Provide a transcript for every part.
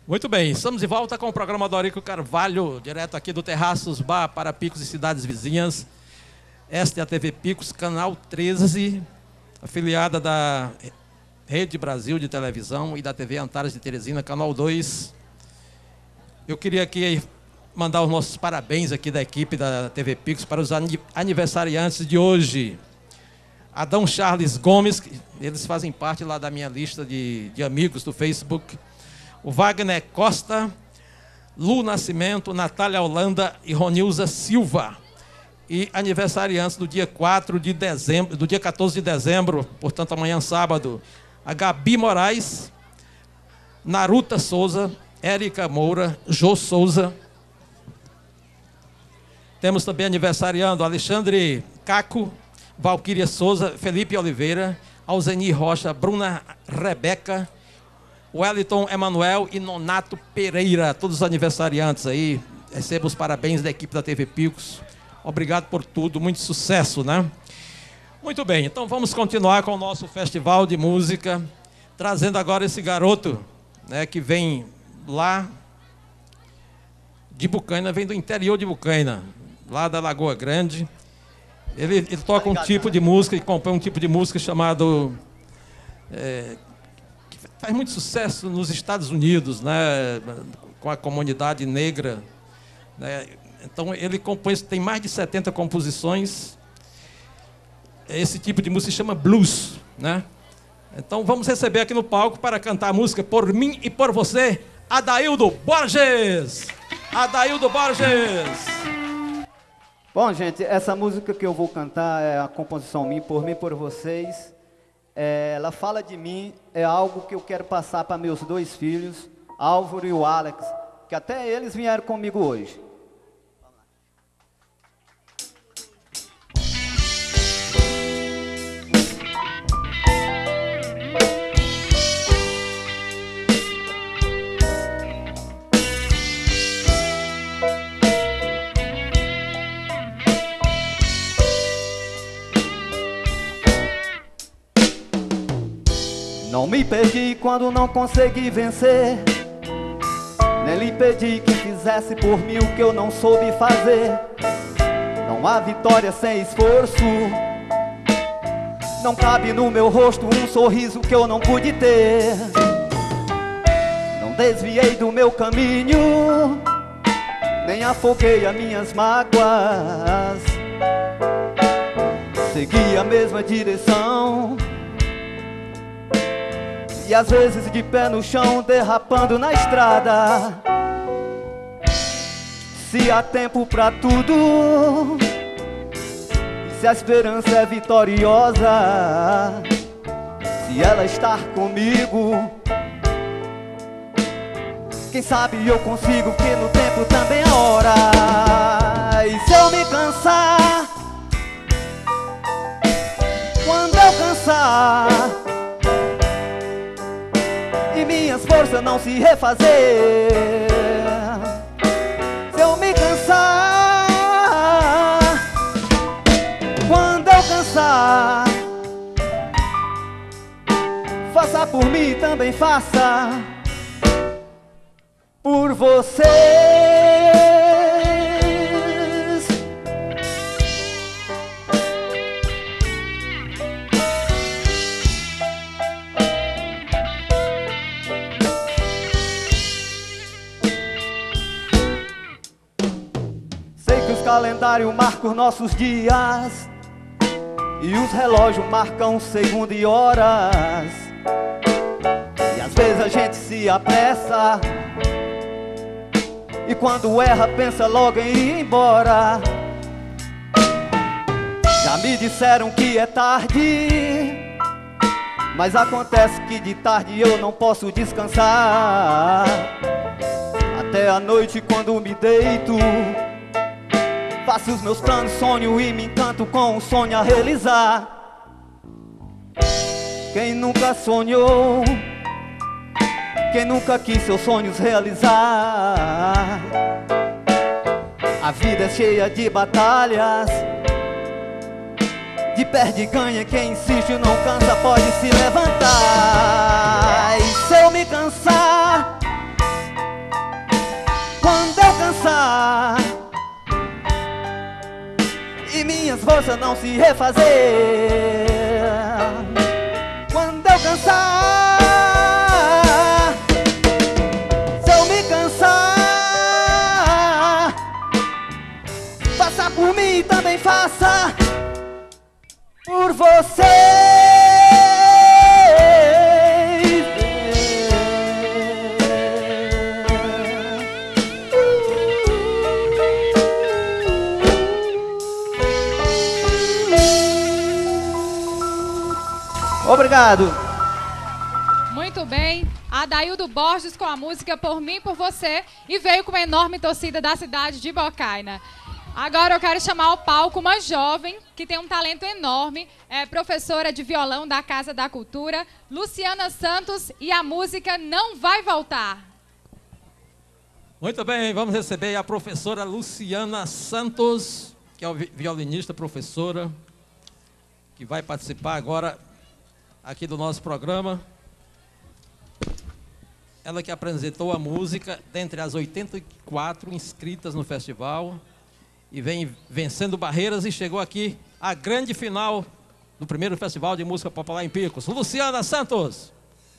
Muito bem, estamos de volta com o programa Dorico Carvalho, direto aqui do Terraços Bar para Picos e cidades vizinhas. Esta é a TV Picos, canal 13, afiliada da Rede Brasil de televisão e da TV Antares de Teresina, canal 2. Eu queria aqui mandar os nossos parabéns aqui da equipe da TV Picos para os aniversariantes de hoje. Adão Charles Gomes, eles fazem parte lá da minha lista de amigos do Facebook. O Wagner Costa, Lu Nascimento, Natália Holanda e Ronilza Silva. E aniversariantes do dia 4 de dezembro, do dia 14 de dezembro, portanto amanhã sábado, a Gabi Moraes, Naruta Souza, Érica Moura, Jô Souza. Temos também aniversariando Alexandre Caco, Valquíria Souza, Felipe Oliveira, Alzeni Rocha, Bruna Rebeca, Wellington Emanuel e Nonato Pereira, todos os aniversariantes aí. Recebo os parabéns da equipe da TV Picos. Obrigado por tudo, muito sucesso, né? Muito bem, então vamos continuar com o nosso festival de música, trazendo agora esse garoto, né, que vem lá de Bucaina, vem do interior de Bucaina, lá da Lagoa Grande. Ele toca um tipo de música e compõe um tipo de música chamado... faz muito sucesso nos Estados Unidos, né, com a comunidade negra, né? Então ele compõe, tem mais de 70 composições. Esse tipo de música se chama blues, né? Então vamos receber aqui no palco para cantar a música Por Mim e Por Você, Adaildo Borges. Adaildo Borges. Bom, gente, essa música que eu vou cantar é a composição minha, Por Mim e Por Vocês. Ela fala de mim, é algo que eu quero passar para meus dois filhos, Álvaro e o Alex, que até eles vieram comigo hoje. Não me perdi quando não consegui vencer, nem lhe pedi que fizesse por mim o que eu não soube fazer. Não há vitória sem esforço, não cabe no meu rosto um sorriso que eu não pude ter. Não desviei do meu caminho, nem afoguei as minhas mágoas. Segui a mesma direção, e às vezes de pé no chão, derrapando na estrada. Se há tempo pra tudo, se a esperança é vitoriosa, se ela estar comigo, quem sabe eu consigo, que no tempo também é hora. E se eu me cansar, quando eu cansar e minhas forças não se refazer, se eu me cansar, quando eu cansar, faça por mim, também faça por vocês. O calendário marca os nossos dias e os relógios marcam segundo e horas. E às vezes a gente se apressa e quando erra pensa logo em ir embora. Já me disseram que é tarde, mas acontece que de tarde eu não posso descansar. Até a noite quando me deito, faço os meus planos, sonho e me encanto com um sonho a realizar. Quem nunca sonhou, quem nunca quis seus sonhos realizar? A vida é cheia de batalhas, de perde e ganha, quem insiste não cansa, pode se levantar. E se eu me cansar, força não se refazer. Quando eu cansar, se eu me cansar, faça por mim e também faça por você. Obrigado. Muito bem. Adaildo Borges com a música Por Mim, Por Você, e veio com uma enorme torcida da cidade de Bocaina. Agora eu quero chamar ao palco uma jovem que tem um talento enorme, é professora de violão da Casa da Cultura, Luciana Santos, e a música Não Vai Voltar. Muito bem, vamos receber a professora Luciana Santos, que é violinista, professora, que vai participar agora aqui do nosso programa. Ela que apresentou a música dentre as 84 inscritas no festival e vem vencendo barreiras e chegou aqui à grande final do primeiro Festival de Música Popular em Picos. Luciana Santos.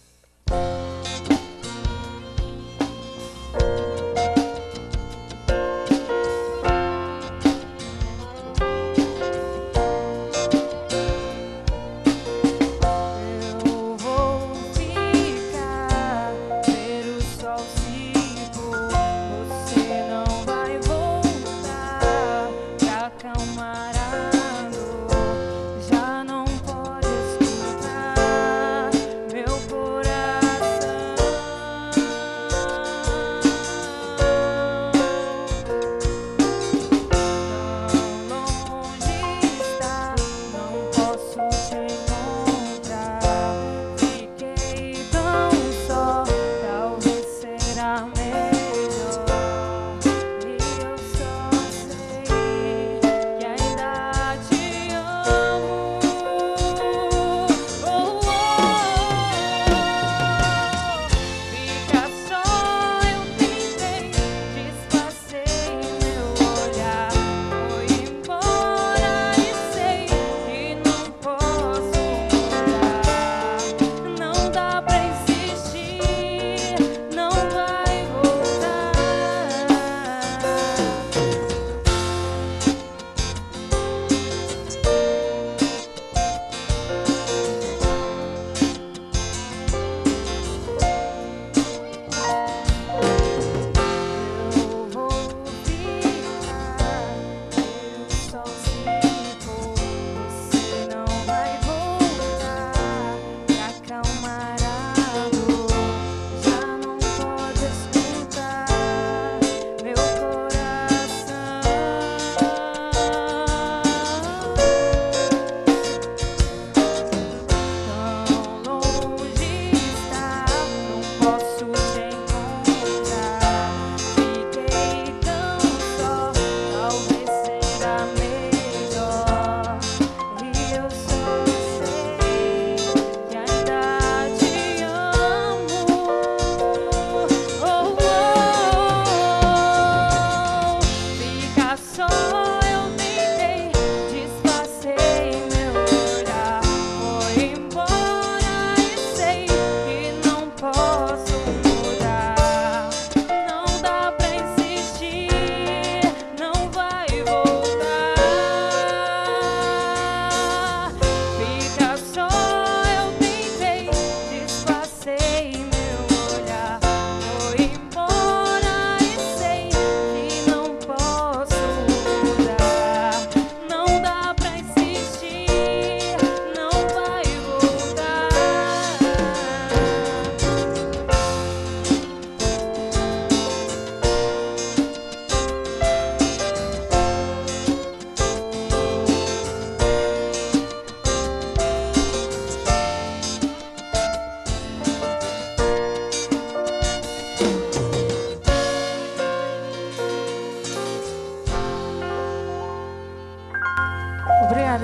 Obrigada.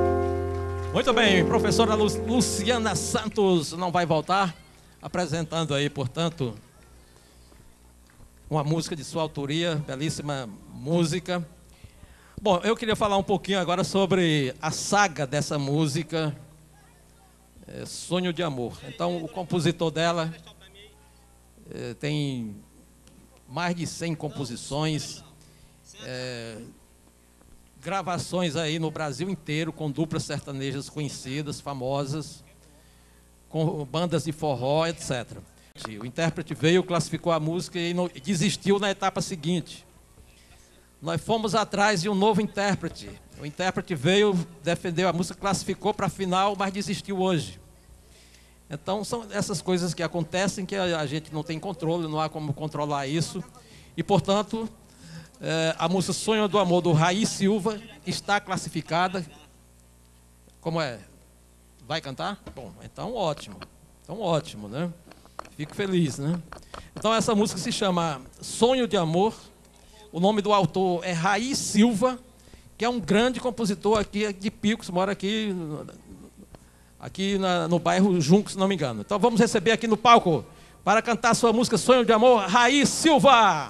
Muito bem, professora Luciana Santos não vai voltar, apresentando aí, portanto, uma música de sua autoria, belíssima música. Bom, eu queria falar um pouquinho agora sobre a saga dessa música, Sonho de Amor. Então, o compositor dela tem mais de 100 composições, gravações aí no Brasil inteiro, com duplas sertanejas conhecidas, famosas, com bandas de forró, etc. O intérprete veio, classificou a música e desistiu na etapa seguinte. Nós fomos atrás de um novo intérprete. O intérprete veio, defendeu a música, classificou para a final, mas desistiu hoje. Então, são essas coisas que acontecem que a gente não tem controle, não há como controlar isso. E, portanto, a música Sonho do Amor, do Raí Silva, está classificada. Como é? Vai cantar? Bom, então ótimo. Então ótimo, né? Fico feliz, né? Então, essa música se chama Sonho de Amor. O nome do autor é Raí Silva, que é um grande compositor aqui de Picos, mora aqui no bairro Junco, se não me engano. Então vamos receber aqui no palco, para cantar sua música Sonho de Amor, Raí Silva.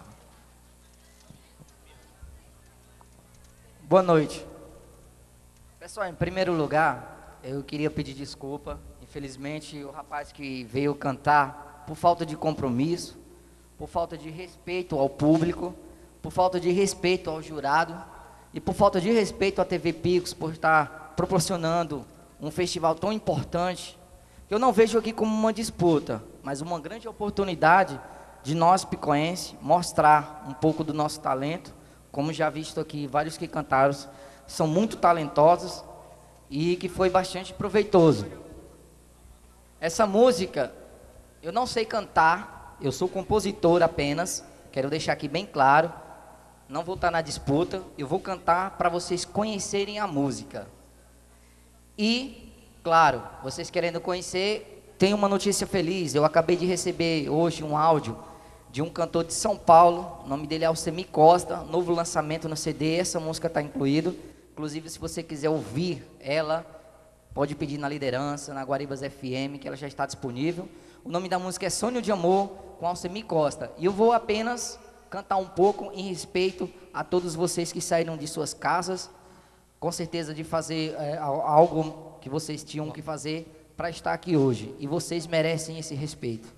Boa noite. Pessoal, em primeiro lugar, eu queria pedir desculpa. Infelizmente, o rapaz que veio cantar, por falta de compromisso, por falta de respeito ao público, por falta de respeito ao jurado e por falta de respeito à TV Picos, por estar proporcionando um festival tão importante, que eu não vejo aqui como uma disputa, mas uma grande oportunidade de nós, picoenses, mostrar um pouco do nosso talento. Como já visto aqui, vários que cantaram são muito talentosos e que foi bastante proveitoso. Essa música, eu não sei cantar, eu sou compositor apenas, quero deixar aqui bem claro. Não vou estar na disputa, eu vou cantar para vocês conhecerem a música. E, claro, vocês querendo conhecer, tem uma notícia feliz. Eu acabei de receber hoje um áudio de um cantor de São Paulo, o nome dele é Alcemir Costa, novo lançamento no CD, essa música está incluída. Inclusive, se você quiser ouvir ela, pode pedir na Liderança, na Guaribas FM, que ela já está disponível. O nome da música é Sonho de Amor, com Alcemir Costa. E eu vou apenas cantar um pouco em respeito a todos vocês que saíram de suas casas, com certeza de fazer algo que vocês tinham que fazer para estar aqui hoje. E vocês merecem esse respeito.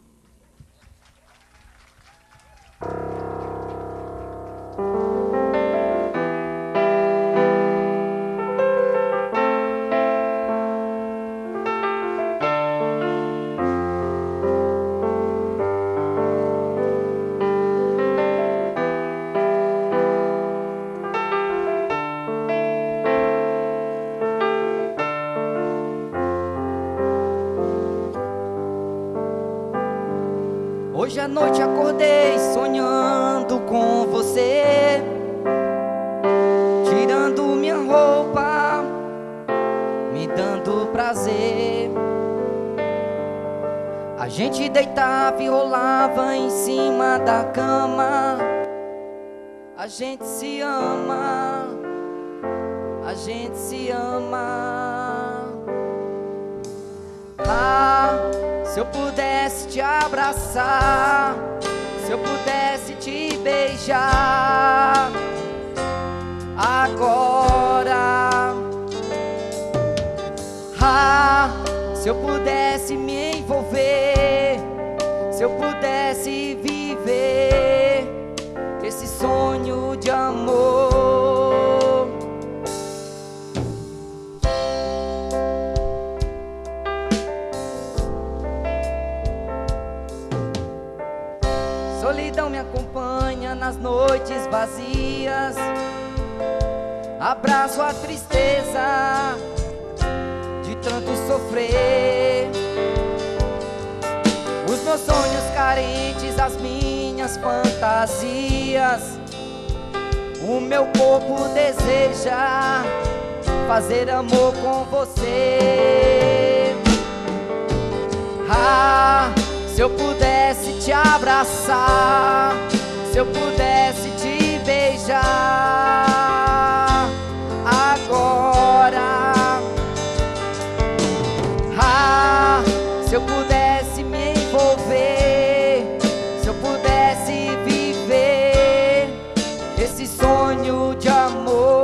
Hoje à noite acordei sonhando com você, tirando minha roupa, me dando prazer. A gente deitava e rolava em cima da cama. A gente se ama, a gente se ama. Ah, se eu pudesse te abraçar, se eu pudesse te beijar agora. Ah, se eu pudesse me envolver, se eu pudesse viver esse sonho de amor. Solidão me acompanha nas noites vazias, abraço a tristeza de tanto sofrer. Os meus sonhos carentes, as minhas fantasias, o meu corpo deseja fazer amor com você. Ah, se eu pudesse te abraçar, se eu pudesse te beijar agora. Ah, se eu pudesse me envolver, se eu pudesse viver esse sonho de amor.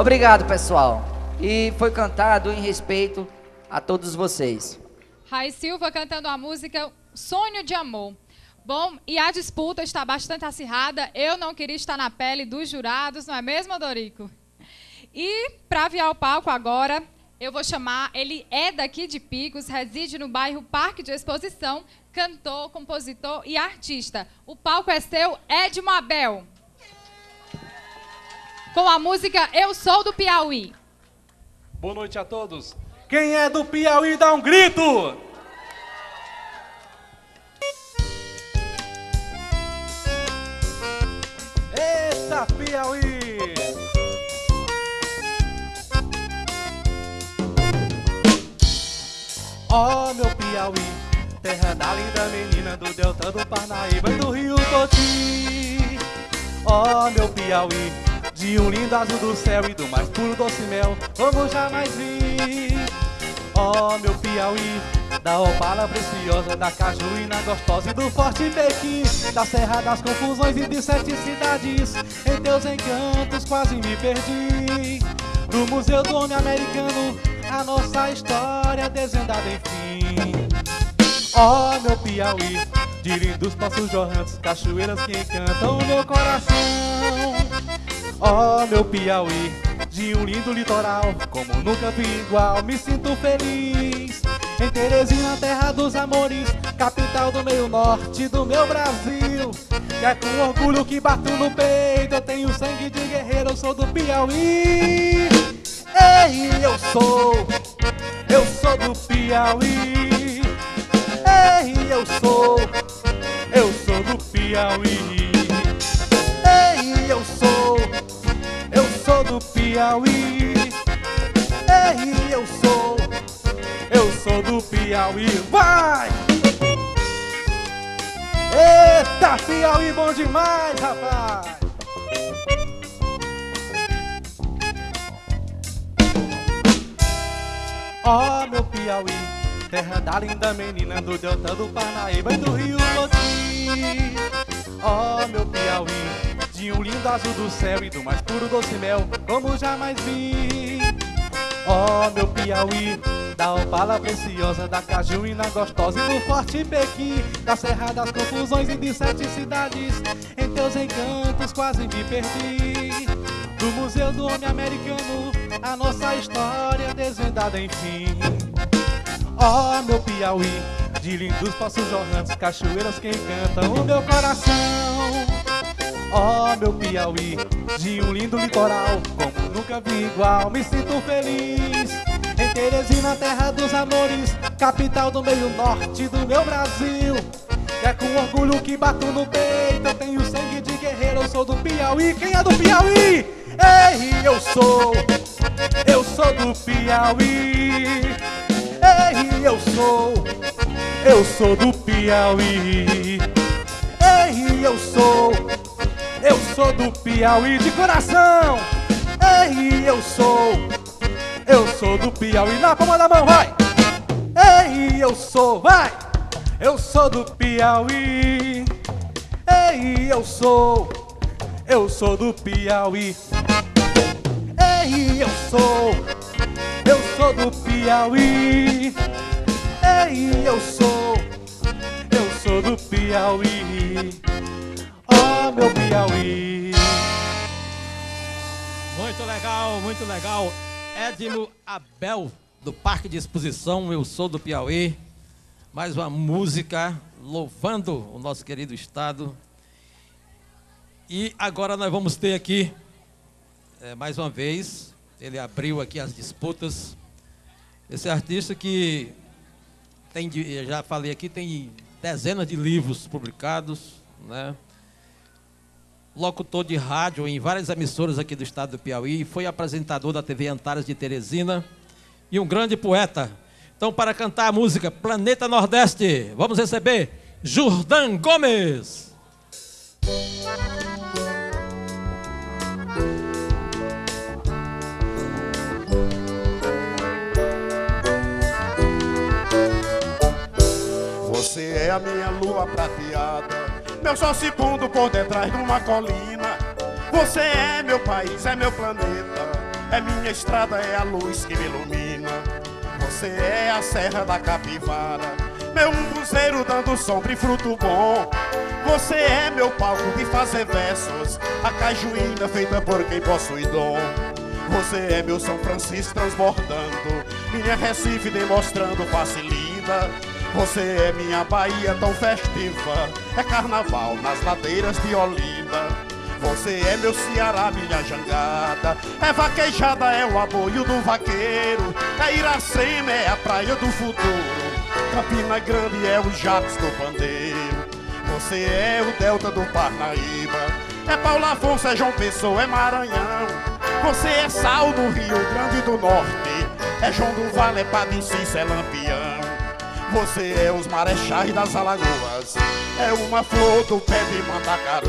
Obrigado, pessoal. E foi cantado em respeito a todos vocês. Rai Silva cantando a música Sonho de Amor. Bom, e a disputa está bastante acirrada. Eu não queria estar na pele dos jurados, não é mesmo, Dorico? E para aviar o palco agora, eu vou chamar, ele é daqui de Picos, reside no bairro Parque de Exposição, cantor, compositor e artista. O palco é seu, Edmo Abel. Com a música Eu Sou do Piauí. Boa noite a todos. Quem é do Piauí dá um grito! Eita, Piauí! Ó, meu Piauí, terra da linda menina do delta do Parnaíba e do Rio Toti. Ó, meu Piauí, de um lindo azul do céu e do mais puro doce mel, como jamais vi. Ó, meu Piauí, da opala preciosa, da cajuína gostosa e do forte Pequim, da serra das confusões e de 7 cidades, em teus encantos quase me perdi. Do Museu do Homem Americano, a nossa história desvendada enfim. Ó, meu Piauí, de lindos poços jorrantes, cachoeiras que encantam o meu coração. Ó, meu Piauí, de um lindo litoral, como nunca vi igual, me sinto feliz. Em Teresina, terra dos amores, capital do meio norte do meu Brasil. E é com orgulho que bato no peito, eu tenho sangue de guerreiro, eu sou do Piauí. Ei, eu sou do Piauí. Ei, eu sou do Piauí. Ei, eu sou do Piauí. Ei, eu sou do Piauí. Vai! Eita, Piauí bom demais, rapaz! Ó, meu Piauí, terra da linda menina do delta do Parnaíba e do Rio Toti. Ó, meu Piauí, de um lindo azul do céu e do mais puro doce mel, como jamais vi. Ó, meu Piauí, da opala preciosa, da cajuína gostosa e do forte Pequim, da serra das confusões e de 7 cidades, em teus encantos quase me perdi. Do Museu do Homem Americano, a nossa história desvendada enfim. Ó, meu Piauí, de lindos poços jorrantes, cachoeiras que encantam o meu coração. Ó, meu Piauí, de um lindo litoral, como nunca vi igual, me sinto feliz. Em Teresina, terra dos amores, capital do meio norte do meu Brasil. E é com orgulho que bato no peito, eu tenho sangue de guerreiro, eu sou do Piauí. Quem é do Piauí? Ei, eu sou do Piauí. Ei, eu sou do Piauí. Ei, eu sou do Piauí de coração. Ei, eu sou do Piauí, na palma da mão, vai. Ei, vai. Eu sou do Piauí. Ei, eu sou do Piauí. Ei, eu sou do Piauí. Ei, eu sou do Piauí. Ó, meu Piauí. Muito legal, muito legal. Edmo Abel, do Parque de Exposição, Eu Sou do Piauí. Mais uma música louvando o nosso querido estado. E agora nós vamos ter aqui, mais uma vez, ele abriu aqui as disputas. Esse artista que tem, já falei aqui, tem dezenas de livros publicados, né? Locutor de rádio em várias emissoras aqui do estado do Piauí, foi apresentador da TV Antares de Teresina e um grande poeta. Então, para cantar a música Planeta Nordeste, vamos receber Jordão Gomes. Você é a minha lua prateada, meu sol se pondo por detrás de uma colina. Você é meu país, é meu planeta, É minha estrada, é a luz que me ilumina. Você é a serra da capivara, meu umbuzeiro dando sombra e fruto bom. Você é meu palco de fazer versos, a cajuína feita por quem possui dom. Você é meu São Francisco transbordando, minha Recife demonstrando face linda. Você é minha Bahia tão festiva, é carnaval nas ladeiras de Olinda. Você é meu Ceará, minha jangada, é vaquejada, é o aboio do vaqueiro. É Iracema, é a praia do futuro, Campina Grande é o Jacques do pandeiro. Você é o delta do Parnaíba, é Paulo Afonso, é João Pessoa, é Maranhão. Você é Sal do Rio Grande do Norte, é João do Vale, é Padicício, é Lampião. Você é os Marechais das Alagoas, é uma flor do pé de Mandacaru.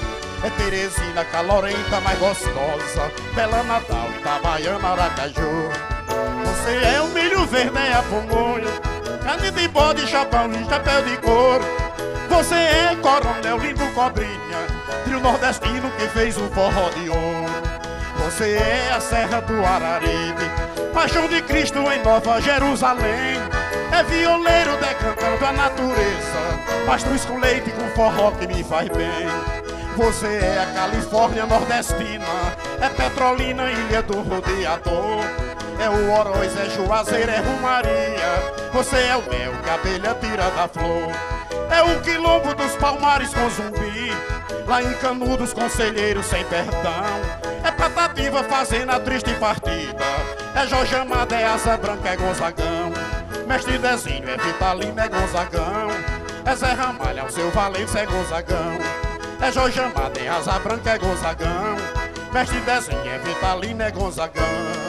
É Teresina, calorenta, mais gostosa, Bela Natal, Itabaiana, Aracaju. Você é o milho verde, é a pamonha, carne de bode, chapão e chapéu de couro. Você é coronel, lindo cobrinha, trio nordestino que fez o forró de ouro. Você é a serra do Araripe, paixão de Cristo em Nova Jerusalém. É violeiro decantando a natureza, pastruz com leite com forró que me faz bem. Você é a Califórnia nordestina, é Petrolina, ilha do rodeador. É o Oroz, é Juazeiro, é Romaria. Você é o mel que a abelha tira da flor. É o quilombo dos Palmares com Zumbi, lá em Canudos, conselheiro sem perdão. É Patativa, fazenda triste partida, é Jorge Amado, é Asa Branca, é Gonzagão. Mestre Dezinho, é Vitalino, é Gonzagão. É Zé Ramalho, é o seu Valença, é Gonzagão. É Jorge Amado, é Asa Branca, é Gonzagão. Mestre Dezinho, é Vitalino, é Gonzagão.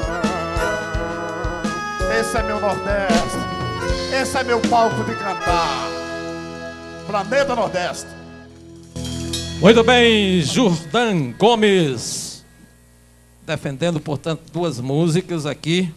Esse é meu Nordeste, esse é meu palco de cantar. Planeta Nordeste. Muito bem, Jordan Gomes, defendendo, portanto, duas músicas aqui.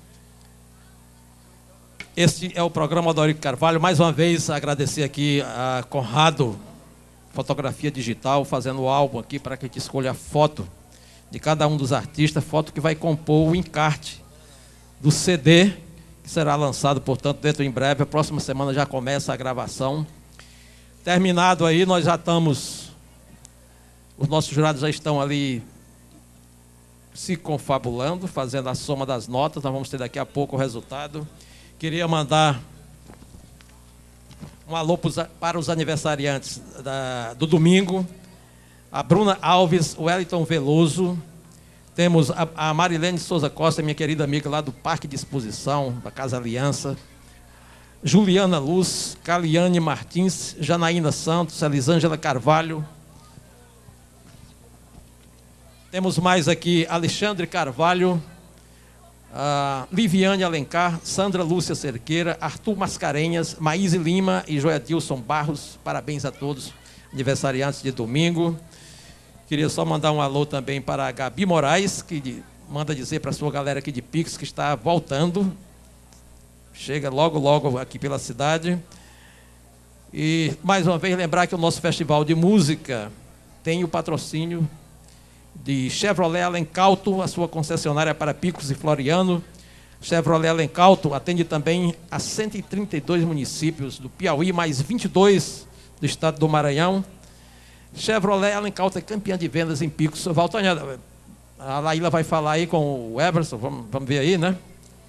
Este é o programa Odorico Carvalho. Mais uma vez, agradecer aqui a Conrado Fotografia Digital, fazendo o álbum aqui para que a gente escolha a foto de cada um dos artistas, foto que vai compor o encarte do CD, que será lançado, portanto, dentro em breve. A próxima semana já começa a gravação. Terminado aí, nós já estamos... Os nossos jurados já estão ali se confabulando, fazendo a soma das notas. Nós vamos ter daqui a pouco o resultado. Queria mandar um alô para os aniversariantes do domingo. A Bruna Alves, o Wellington Veloso. Temos a Marilene Souza Costa, minha querida amiga lá do Parque de Exposição, da Casa Aliança. Juliana Luz, Caliane Martins, Janaína Santos, Elisângela Carvalho. Temos mais aqui Alexandre Carvalho, Liviane Alencar, Sandra Lúcia Cerqueira, Arthur Mascarenhas, Maíse Lima e Joedilson Barros. Parabéns a todos, aniversariantes de domingo. Queria só mandar um alô também para a Gabi Moraes, que manda dizer para a sua galera aqui de Pix que está voltando. Chega logo, logo aqui pela cidade. E, mais uma vez, lembrar que o nosso festival de música tem o patrocínio de Chevrolet Alencauto, a sua concessionária para Picos e Floriano. Chevrolet Alencauto atende também a 132 municípios do Piauí, mais 22 do estado do Maranhão. Chevrolet Alencauto é campeã de vendas em Picos. Valtânia, a Laíla vai falar aí com o Everson, vamos ver aí, né?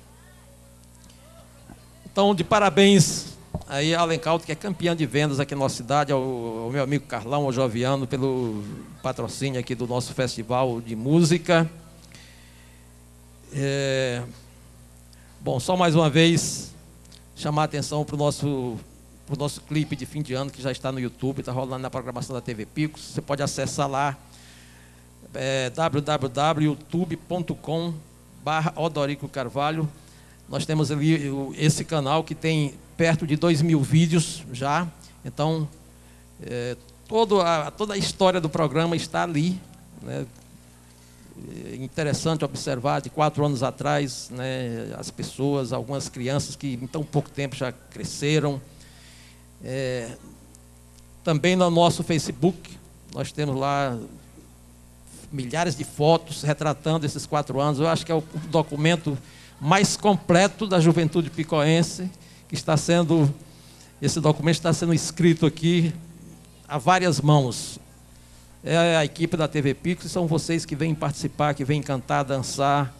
Então, de parabéns aí a Alencauto, que é campeã de vendas aqui na nossa cidade, ao meu amigo Carlão, ao Joviano, pelo patrocínio aqui do nosso festival de música. Bom, só mais uma vez, chamar a atenção para o nosso clipe de fim de ano, que já está no YouTube, está rolando na programação da TV Picos. Você pode acessar lá, www.youtube.com/Odorico Carvalho. Nós temos ali esse canal que tem perto de 2.000 vídeos já. Então, toda a história do programa está ali, né? Interessante observar, de 4 anos atrás, né, as pessoas, algumas crianças que em tão pouco tempo já cresceram. Também no nosso Facebook, nós temos lá milhares de fotos retratando esses 4 anos. Eu acho que é o documento mais completo da juventude picoense, que está sendo, esse documento está sendo escrito aqui a várias mãos. É a equipe da TV Picos, e são vocês que vêm participar, que vêm cantar, dançar,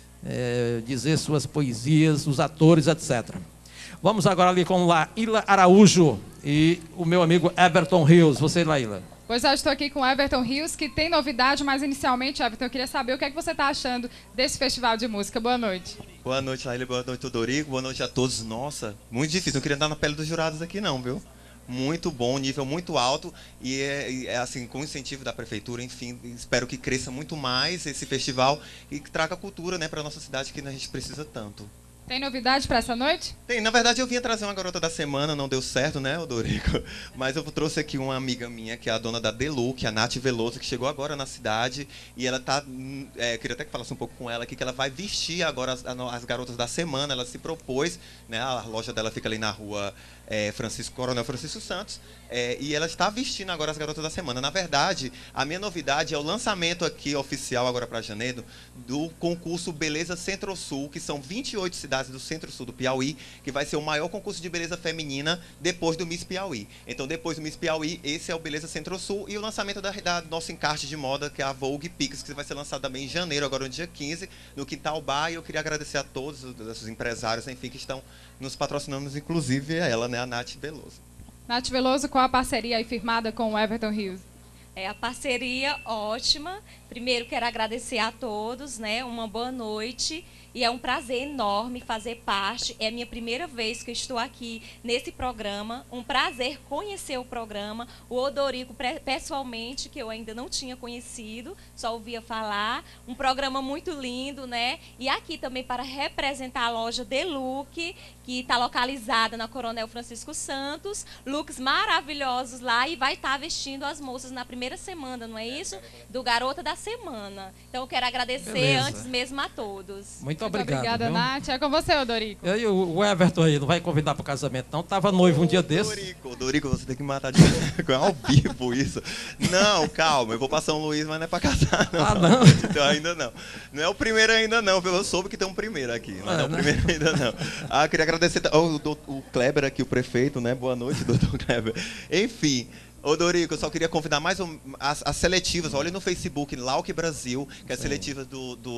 dizer suas poesias, os atores, etc. Vamos agora ali com Laíla Araújo e o meu amigo Everton Rios. Você, Laíla. Pois eu estou aqui com o Everton Rios, que tem novidade, mas inicialmente, Everton, eu queria saber o que é que você está achando desse festival de música. Boa noite. Boa noite, Laíla. Boa noite, Dorico. Boa noite a todos. Nossa, muito difícil. Não queria andar na pele dos jurados aqui não, viu? Muito bom, nível muito alto e é assim, com incentivo da prefeitura, enfim, espero que cresça muito mais esse festival e que traga cultura, né, para a nossa cidade, que a gente precisa tanto. Tem novidade para essa noite? Tem, na verdade eu vinha trazer uma garota da semana, não deu certo, né, Dorico? Mas eu trouxe aqui uma amiga minha, que é a dona da Delu, que é a Nath Veloso, que chegou agora na cidade e ela tá, queria até que falasse um pouco com ela aqui, que ela vai vestir agora as garotas da semana, ela se propôs, né, a loja dela fica ali na rua Coronel Francisco Santos, e ela está vestindo agora as garotas da semana. Na verdade, a minha novidade é o lançamento aqui oficial agora para janeiro do concurso Beleza Centro-Sul, que são 28 cidades do Centro-Sul do Piauí, que vai ser o maior concurso de beleza feminina depois do Miss Piauí. Então, depois do Miss Piauí, esse é o Beleza Centro-Sul e o lançamento da nosso encarte de moda, que é a Vogue Pix, que vai ser lançado também em janeiro, agora no dia 15, no Quintal Bar. E eu queria agradecer a todos os empresários, enfim, que estão nos patrocinando, inclusive a ela, né, a Nath Veloso. Nath Veloso, qual a parceria aí firmada com o Everton Rios? É a parceria ótima. Primeiro quero agradecer a todos, né? Uma boa noite. E é um prazer enorme fazer parte. É a minha primeira vez que eu estou aqui nesse programa. Um prazer conhecer o programa. O Odorico, pessoalmente, que eu ainda não tinha conhecido, só ouvia falar. Um programa muito lindo, né? E aqui também para representar a loja Deluc, que está localizada na Coronel Francisco Santos. Looks maravilhosos lá e vai estar vestindo as moças na primeira semana, não é isso? Do Garota da Semana. Então eu quero agradecer antes mesmo a todos. Muito obrigado. Obrigada, viu? Nath. É com você, Odorico. E o Everton aí, não vai convidar para o casamento, não? Tava noivo um dia desse. Dorico, você tem que matar de ao vivo isso. Não, calma, eu vou para São Luís, mas não é para casar, não. Ah, não? Então, ainda não. Não é o primeiro ainda não, eu soube que tem um primeiro aqui, mas não é o primeiro ainda não. Ah, queria agradecer o Kleber aqui, o prefeito, né? Boa noite, doutor Kleber. Enfim. Ô, Dorico, eu só queria convidar mais as seletivas. Olha no Facebook, Lauque Brasil, que é a seletiva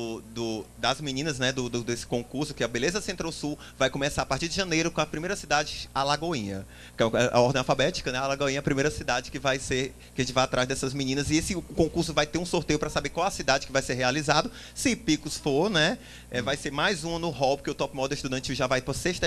das meninas, né, desse concurso, que é a Beleza Centro-Sul, vai começar a partir de janeiro com a primeira cidade, Alagoinha. Que é a ordem alfabética, né? Alagoinha é a primeira cidade que vai ser, que a gente vai atrás dessas meninas. E esse concurso vai ter um sorteio para saber qual a cidade que vai ser realizado. Se Picos for, né, vai ser mais um no hall, porque o Top Model Estudantil já vai para a sexta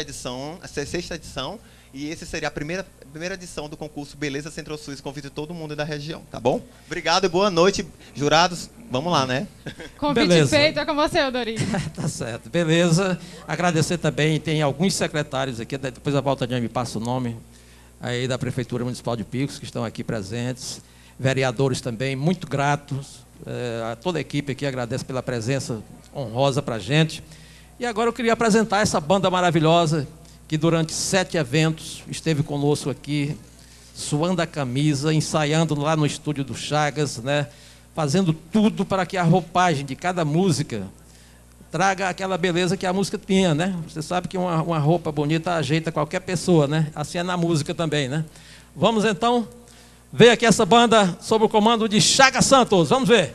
edição. E esse seria a primeira edição do concurso Beleza Centro-Sul. Convido todo mundo da região, tá bom? Obrigado e boa noite, jurados. Vamos lá, né? Convite Beleza. feito, é com você, Odorico. Tá certo, beleza. Agradecer também, tem alguns secretários aqui, depois a Valtadinha me passa o nome, aí da Prefeitura Municipal de Picos, que estão aqui presentes. Vereadores também, muito gratos. A toda a equipe aqui agradece pela presença honrosa pra gente. E agora eu queria apresentar essa banda maravilhosa, que durante 7 eventos esteve conosco aqui, suando a camisa, ensaiando lá no estúdio do Chagas, né? Fazendo tudo para que a roupagem de cada música traga aquela beleza que a música tinha, né? Você sabe que uma roupa bonita ajeita qualquer pessoa, né? Assim é na música também, né? Vamos então ver aqui essa banda sob o comando de Chagas Santos. Vamos ver.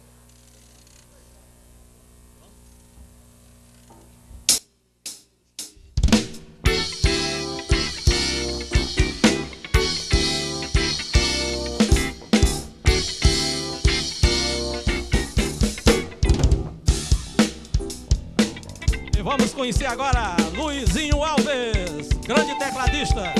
Vamos conhecer agora Luizinho Alves, grande tecladista.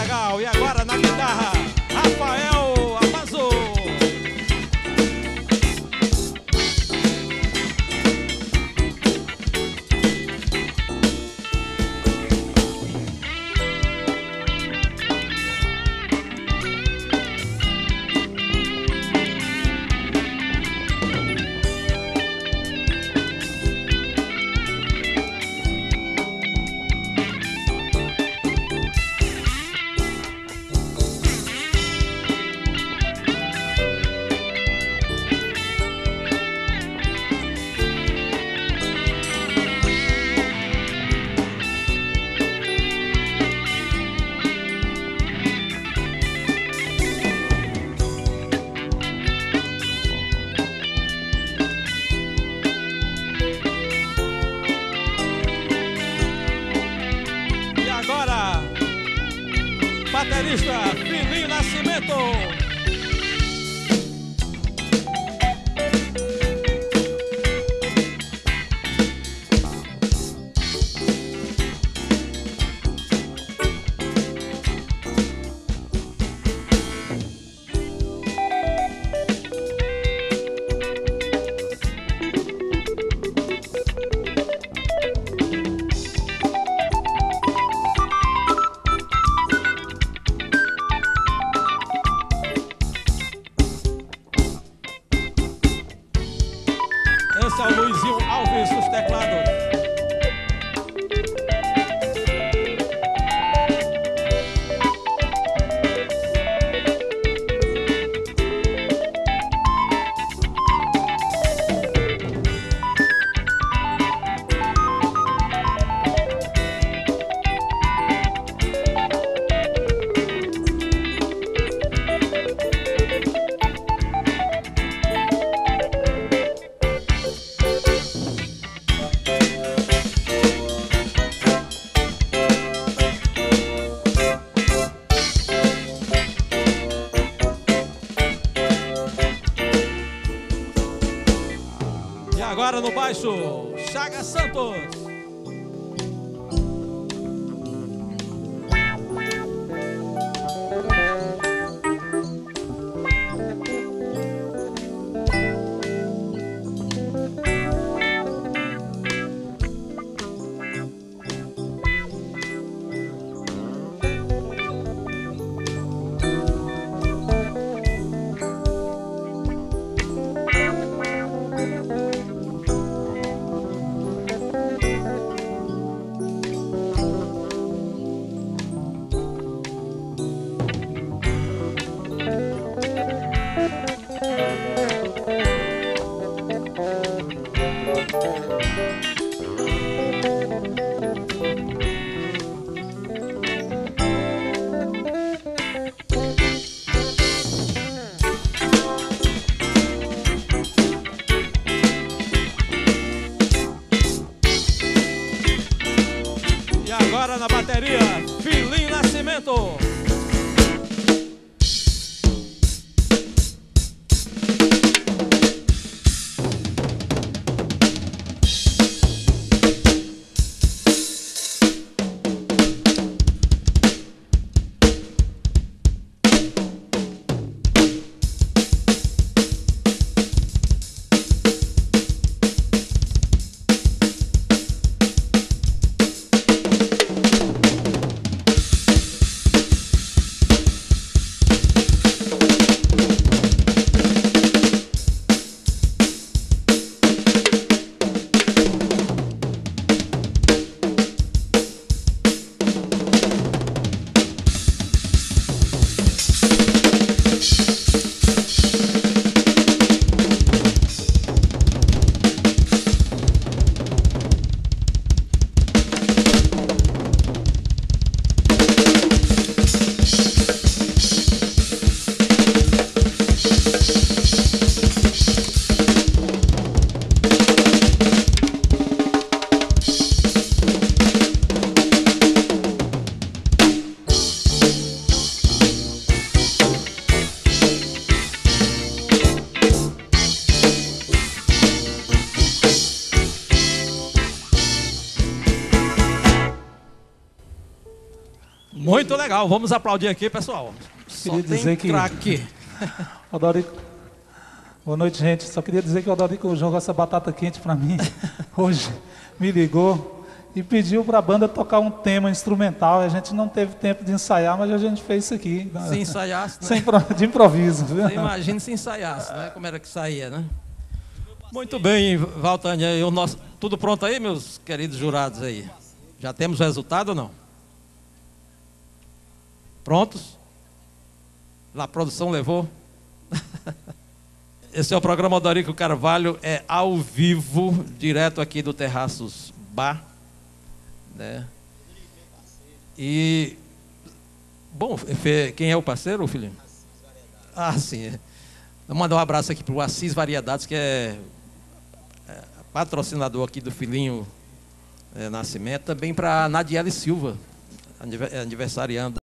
legal. E agora na guitarra, Rafael Amazo. Baterista Filinho Nascimento. Esse é o Luizinho Alves dos teclados. Agora no baixo, Chaga Santos. Agora na bateria, Filinho Nascimento. Muito legal, vamos aplaudir aqui, pessoal. Só Queria dizer que... craque. Odorico, boa noite, gente. Só queria dizer que o Odorico jogou essa batata quente para mim hoje, me ligou e pediu para a banda tocar um tema instrumental. A gente não teve tempo de ensaiar, mas a gente fez isso aqui. Se ensaiasse, né? De improviso. Viu? Você imagina se ensaiasse, né? Como era que saía, né? Muito bem, Valtânia. Tudo pronto aí, meus queridos jurados aí? Já temos o resultado ou não? Prontos? A produção levou? Esse é o programa Odorico Carvalho, é ao vivo, direto aqui do Terraços Bar, né? E, bom, quem é o parceiro, filhinho? Ah, sim. Vou mandar um abraço aqui para o Assis Variedades, que é patrocinador aqui do filhinho Nascimento, também para a Nadiele Silva, aniversariando.